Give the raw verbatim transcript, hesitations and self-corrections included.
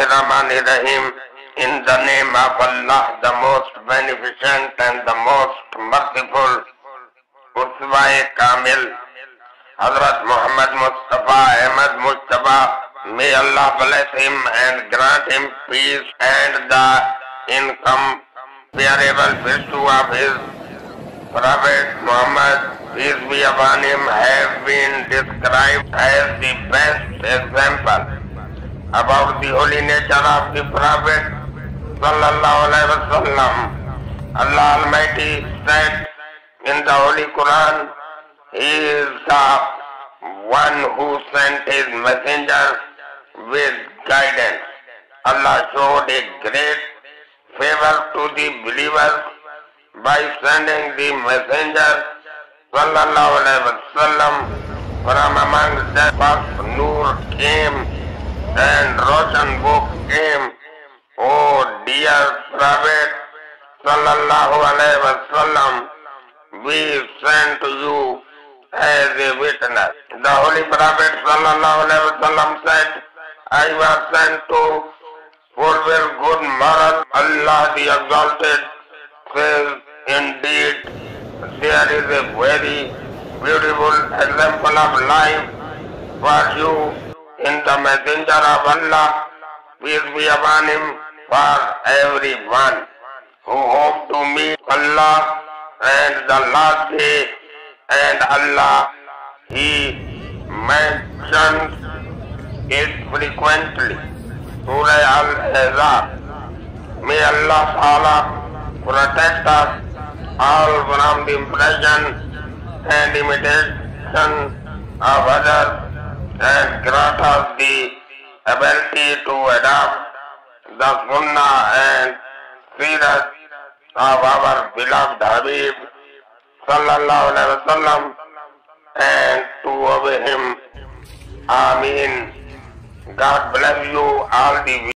Bismillahirrahmanirrahim. In the name of Allah, the most beneficent and the most merciful. Uswa-e Kamil, Hazrat Muhammad Mustafa Ahmad Mustafa, may Allah bless him and grant him peace and the incomparable virtue of his Prophet Muhammad, peace be upon him, have been described as the best example about the holy nature of the Prophet Sallallahu Alaihi Wasallam. Allah Almighty said in the Holy Quran, He is the one who sent His messenger with guidance. Allah showed a great favor to the believers by sending the messenger Sallallahu Alaihi Wasallam. From among them, first Nur came and Roshan book came. Oh dear Prophet Sallallahu Alaihi Wasallam, we send to you as a witness. The Holy Prophet Sallallahu Alaihi Wasallam said, I was sent to fulfill good moral. Allah the Exalted says, indeed, there is a very beautiful example of life for you in the messenger of Allah, peace be upon him, for everyone who hope to meet Allah and the last day, and Allah, He mentions it frequently. Surah Al-Ahzab. May Allah Ta'ala protect us all from the impression and imitation of others, and grant us the ability to adopt the Sunnah and Seerah of our beloved Habib Sallallahu Alaihi Wasallam, and to obey him. Ameen. God bless you all the